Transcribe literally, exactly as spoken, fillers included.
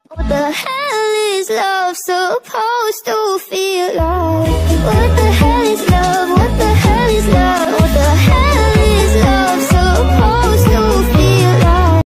What the hell is love supposed to feel like? What the